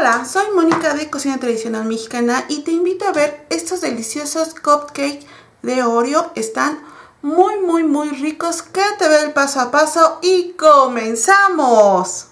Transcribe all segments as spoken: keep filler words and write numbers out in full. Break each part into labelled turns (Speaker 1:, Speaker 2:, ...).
Speaker 1: Hola, soy Mónica de Cocina Tradicional Mexicana y te invito a ver estos deliciosos cupcakes de Oreo. Están muy muy muy ricos. Quédate a ver el paso a paso y ¡comenzamos!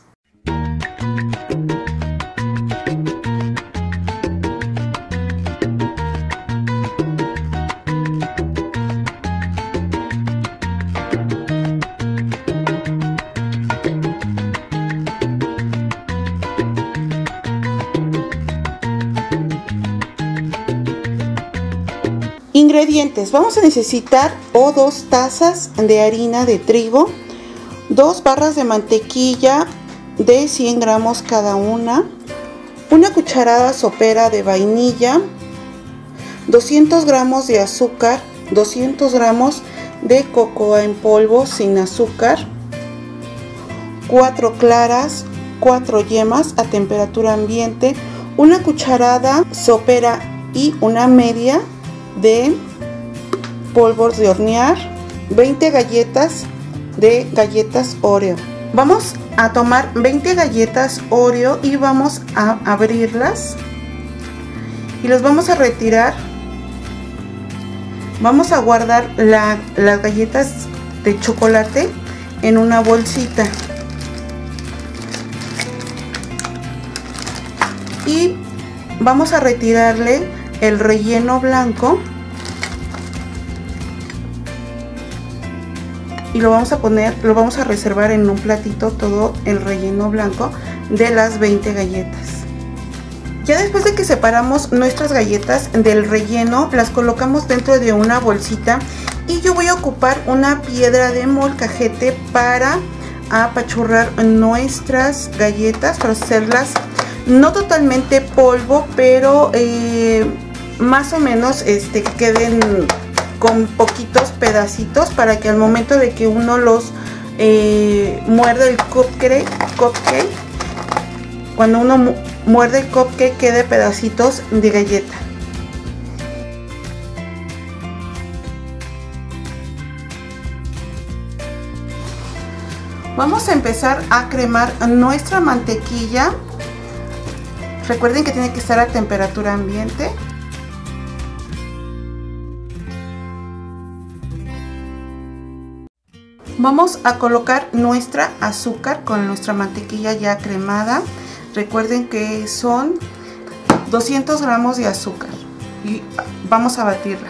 Speaker 1: Ingredientes: vamos a necesitar o dos tazas de harina de trigo, dos barras de mantequilla de cien gramos cada una, una cucharada sopera de vainilla, doscientos gramos de azúcar, doscientos gramos de cocoa en polvo sin azúcar, cuatro claras, cuatro yemas a temperatura ambiente, una cucharada sopera y una media de polvos de hornear, veinte galletas de galletas Oreo. Vamos a tomar veinte galletas Oreo y vamos a abrirlas y las vamos a retirar. Vamos a guardar la, las galletas de chocolate en una bolsita y vamos a retirarle el relleno blanco y lo vamos a poner, lo vamos a reservar en un platito todo el relleno blanco de las veinte galletas. Ya después de que separamos nuestras galletas del relleno, las colocamos dentro de una bolsita y yo voy a ocupar una piedra de molcajete para apachurrar nuestras galletas, para hacerlas no totalmente polvo, pero eh, más o menos este, que queden con poquitos pedacitos para que al momento de que uno los eh, muerde el cupcake, cupcake, cuando uno mu muerde el cupcake quede pedacitos de galleta. Vamos a empezar a cremar nuestra mantequilla. Recuerden que tiene que estar a temperatura ambiente. Vamos a colocar nuestra azúcar con nuestra mantequilla ya cremada. Recuerden que son doscientos gramos de azúcar y vamos a batirla.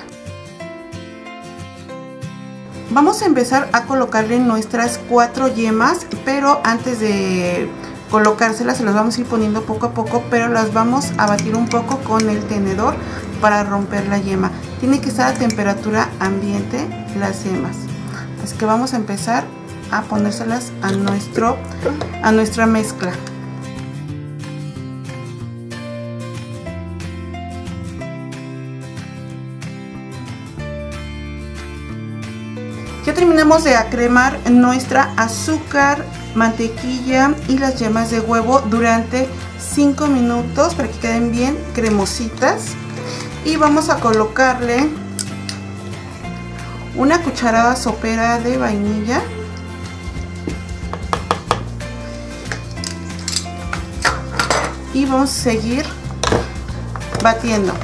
Speaker 1: Vamos a empezar a colocarle nuestras cuatro yemas, pero antes de colocárselas se las vamos a ir poniendo poco a poco, pero las vamos a batir un poco con el tenedor para romper la yema. Tiene que estar a temperatura ambiente las yemas. Así que vamos a empezar a ponérselas a, nuestro, a nuestra mezcla. Ya terminamos de acremar nuestra azúcar, mantequilla y las yemas de huevo durante cinco minutos para que queden bien cremositas. Y vamos a colocarle una cucharada sopera de vainilla, y vamos a seguir batiendo.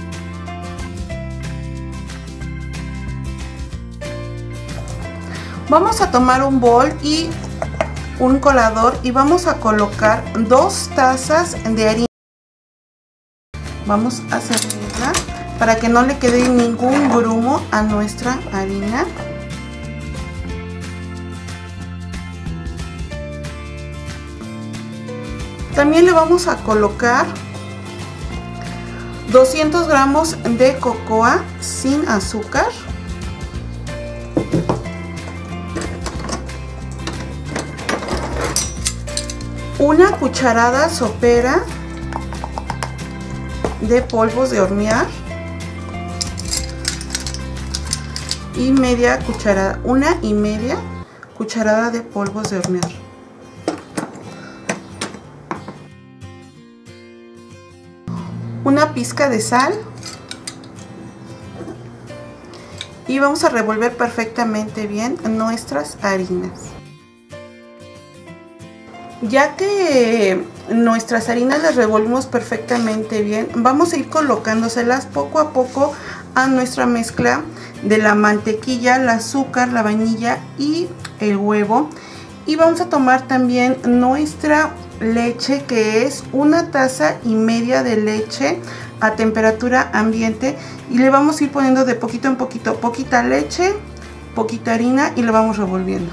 Speaker 1: Vamos a tomar un bol y un colador y vamos a colocar dos tazas de harina. Vamos a servirla para que no le quede ningún grumo a nuestra harina. También le vamos a colocar doscientos gramos de cocoa sin azúcar, una cucharada sopera de polvos de hornear y media cucharada, una y media cucharada de polvos de hornear. Una pizca de sal y vamos a revolver perfectamente bien nuestras harinas. Ya que nuestras harinas las revolvimos perfectamente bien. Vamos a ir colocándoselas poco a poco a nuestra mezcla de la mantequilla, el azúcar, la vainilla y el huevo. Y vamos a tomar también nuestra leche, que es una taza y media de leche a temperatura ambiente, y le vamos a ir poniendo de poquito en poquito, poquita leche, poquita harina, y lo vamos revolviendo.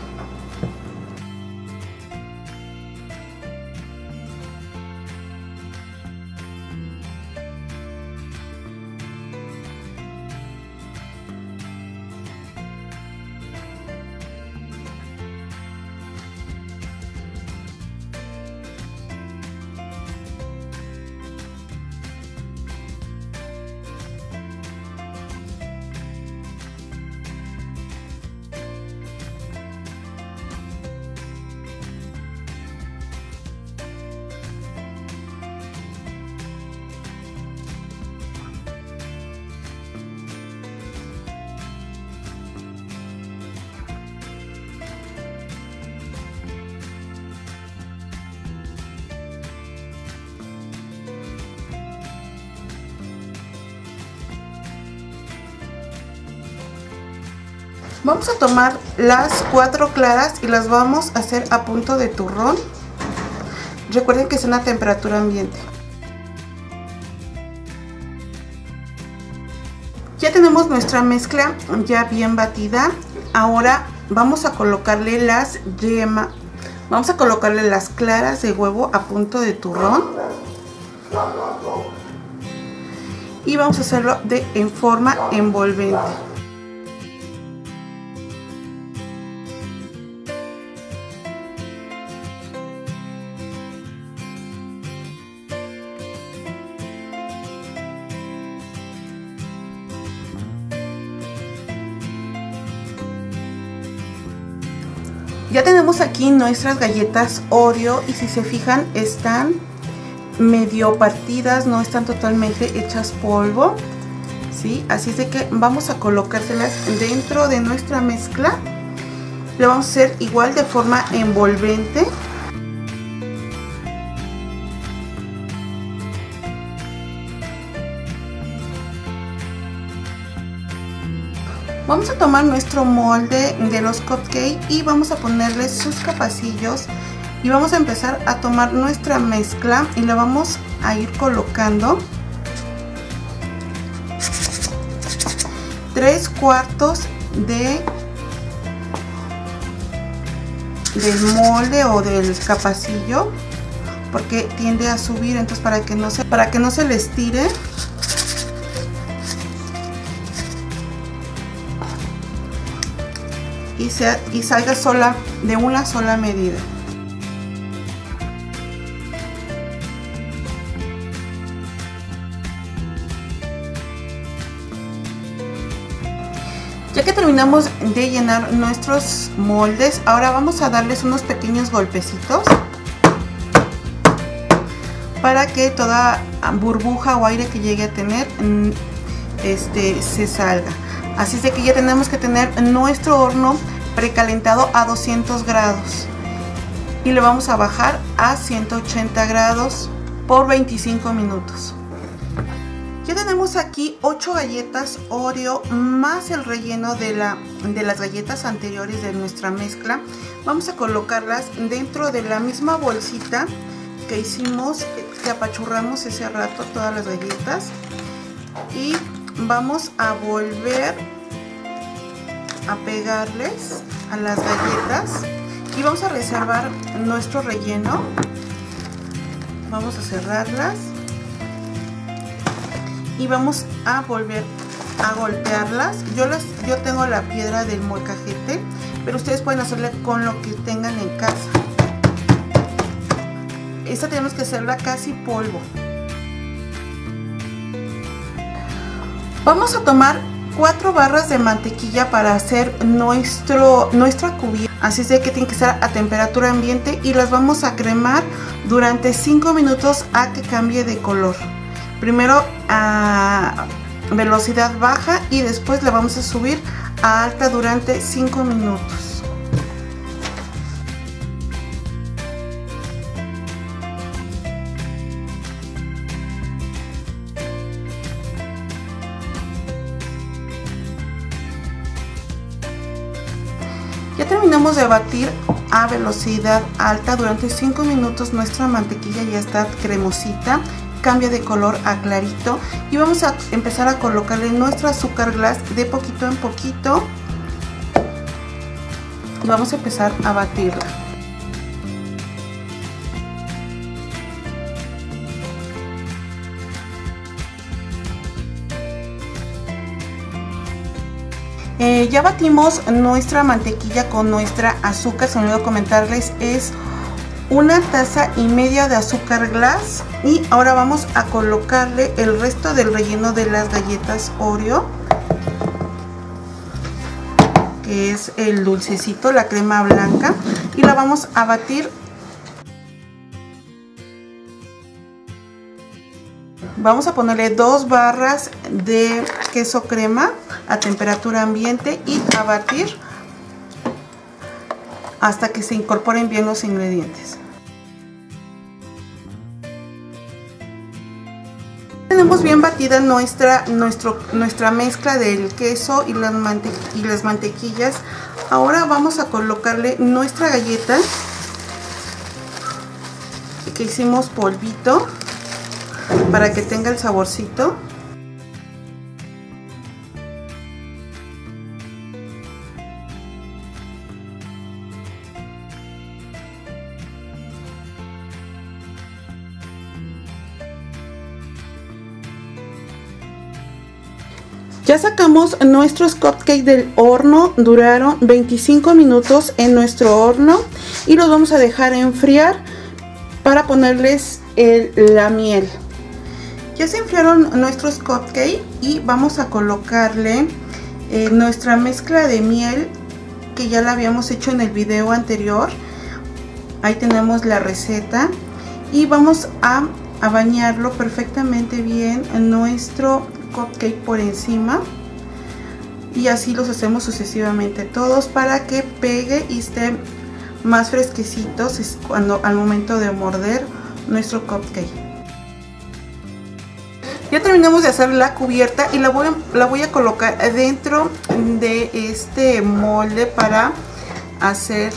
Speaker 1: Vamos a tomar las cuatro claras y las vamos a hacer a punto de turrón. Recuerden que es una temperatura ambiente. Ya tenemos nuestra mezcla ya bien batida. Ahora vamos a colocarle las yemas, vamos a colocarle las claras de huevo a punto de turrón. Y vamos a hacerlo de, en forma envolvente. Ya tenemos aquí nuestras galletas Oreo, y si se fijan están medio partidas, no están totalmente hechas polvo, ¿sí? Así es de que vamos a colocárselas dentro de nuestra mezcla. Lo vamos a hacer igual de forma envolvente. Vamos a tomar nuestro molde de los cupcakes y vamos a ponerle sus capacillos, y vamos a empezar a tomar nuestra mezcla y la vamos a ir colocando tres cuartos de del molde o del capacillo, porque tiende a subir, entonces para que no se para que no se les tire. Y, sea, y salga sola de una sola medida. Ya que terminamos de llenar nuestros moldes, ahora vamos a darles unos pequeños golpecitos para que toda burbuja o aire que llegue a tener este, se salga. Así es de que ya tenemos que tener nuestro horno precalentado a doscientos grados y le vamos a bajar a ciento ochenta grados por veinticinco minutos. Ya tenemos aquí ocho galletas Oreo más el relleno de, la, de las galletas anteriores de nuestra mezcla. Vamos a colocarlas dentro de la misma bolsita que hicimos, que apachurramos ese rato todas las galletas, y vamos a volver a pegarles a las galletas y vamos a reservar nuestro relleno. Vamos a cerrarlas y vamos a volver a golpearlas. Yo, las, yo tengo la piedra del molcajete, pero ustedes pueden hacerle con lo que tengan en casa. Esta tenemos que hacerla casi polvo. Vamos a tomar cuatro barras de mantequilla para hacer nuestro, nuestra cubierta. Así es de que tienen que estar a temperatura ambiente, y las vamos a cremar durante cinco minutos a que cambie de color. Primero a velocidad baja y después la vamos a subir a alta durante cinco minutos. terminamos de batir a velocidad alta durante cinco minutos, nuestra mantequilla ya está cremosita, cambia de color a clarito y vamos a empezar a colocarle nuestro azúcar glass de poquito en poquito y vamos a empezar a batirla. Eh, ya batimos nuestra mantequilla con nuestra azúcar. Se me olvidó comentarles, es una taza y media de azúcar glass. Y ahora vamos a colocarle el resto del relleno de las galletas Oreo, que es el dulcecito, la crema blanca, y la vamos a batir. Vamos a ponerle dos barras de queso crema a temperatura ambiente y a batir hasta que se incorporen bien los ingredientes. Tenemos bien batida nuestra, nuestro, nuestra mezcla del queso y las, mante y las mantequillas. Ahora vamos a colocarle nuestra galleta que hicimos polvito para que tenga el saborcito. Ya sacamos nuestros cupcakes del horno, duraron veinticinco minutos en nuestro horno y los vamos a dejar enfriar para ponerles el, la miel. Ya se enfriaron nuestros cupcakes y vamos a colocarle eh, nuestra mezcla de miel que ya la habíamos hecho en el video anterior. Ahí tenemos la receta y vamos a, a bañarlo perfectamente bien en nuestro cupcake por encima y así los hacemos sucesivamente todos para que pegue y esté más fresquecitos cuando al momento de morder nuestro cupcake. Ya terminamos de hacer la cubierta y la voy a, la voy a colocar dentro de este molde para hacer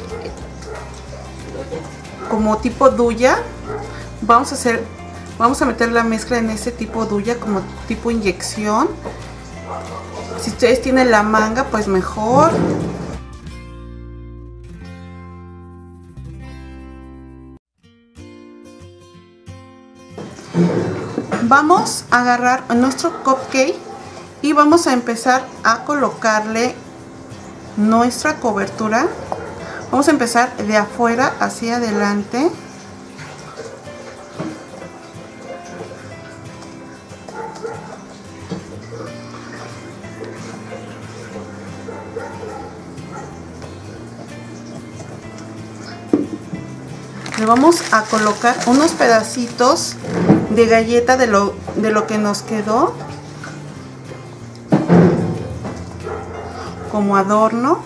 Speaker 1: como tipo duya. Vamos a hacer Vamos a meter la mezcla en este tipo duya, como tipo inyección. Si ustedes tienen la manga, pues mejor. Vamos a agarrar nuestro cupcake y vamos a empezar a colocarle nuestra cobertura. Vamos a empezar de afuera hacia adelante. Le vamos a colocar unos pedacitos de galleta de lo, de lo que nos quedó como adorno.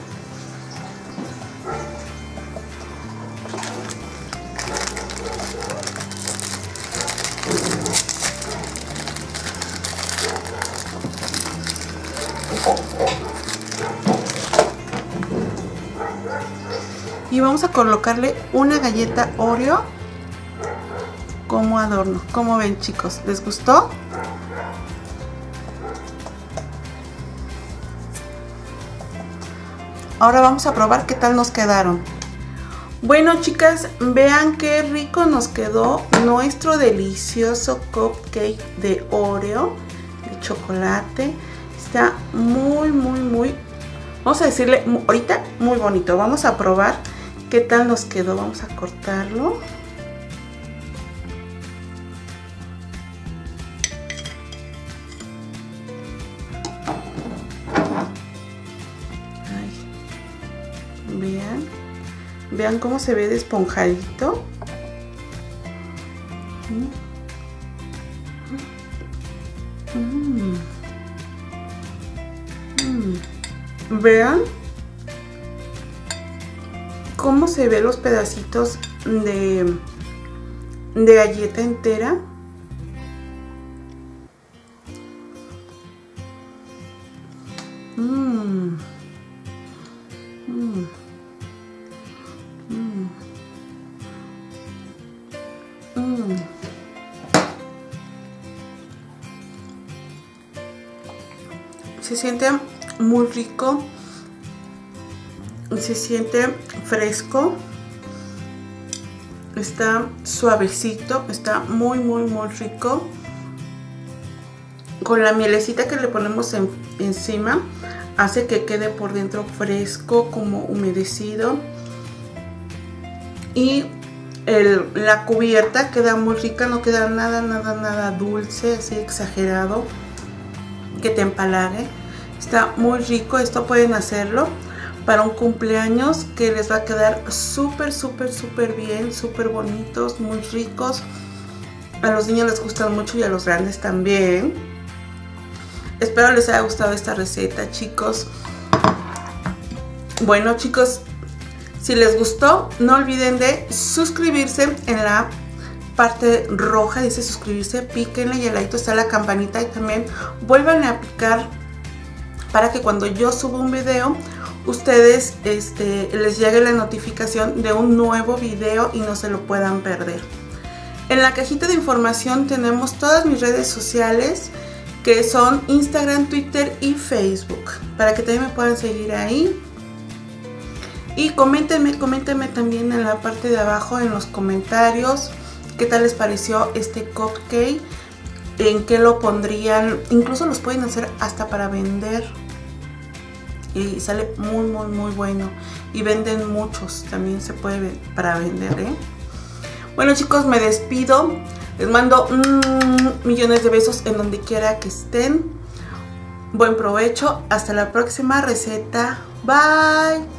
Speaker 1: Y vamos a colocarle una galleta Oreo como adorno. ¿Cómo ven, chicos? ¿Les gustó? Ahora vamos a probar qué tal nos quedaron. Bueno, chicas, vean qué rico nos quedó nuestro delicioso cupcake de Oreo, de chocolate. Está muy, muy, muy, vamos a decirle ahorita muy bonito. Vamos a probar qué tal nos quedó. Vamos a cortarlo. Ay, vean, vean cómo se ve de esponjadito. Mm. Mm. Vean cómo se ven los pedacitos de, de galleta entera. Mm. Mm. Se siente muy rico, se siente fresco, está suavecito, está muy muy muy rico. Con la mielecita que le ponemos en, encima, hace que quede por dentro fresco, como humedecido. Y el, la cubierta queda muy rica, no queda nada, nada, nada dulce, así exagerado, que te empalague. Está muy rico, esto pueden hacerlo para un cumpleaños que les va a quedar súper, súper, súper bien, súper bonitos, muy ricos. A los niños les gustan mucho y a los grandes también. Espero les haya gustado esta receta, chicos. Bueno, chicos, si les gustó, no olviden de suscribirse. En la parte roja dice suscribirse, píquenle y al ladito está la campanita y también vuelvan a picar para que cuando yo suba un video, ustedes este, les llegue la notificación de un nuevo video y no se lo puedan perder. En la cajita de información tenemos todas mis redes sociales, que son Instagram, Twitter y Facebook, para que también me puedan seguir ahí. Y coméntenme, coméntenme también en la parte de abajo en los comentarios qué tal les pareció este cupcake, en qué lo pondrían, incluso los pueden hacer hasta para vender y sale muy muy muy bueno y venden muchos, también se puede para vender, ¿eh? Bueno, chicos, me despido. Les mando mmm, millones de besos en donde quiera que estén. Buen provecho. Hasta la próxima receta. Bye.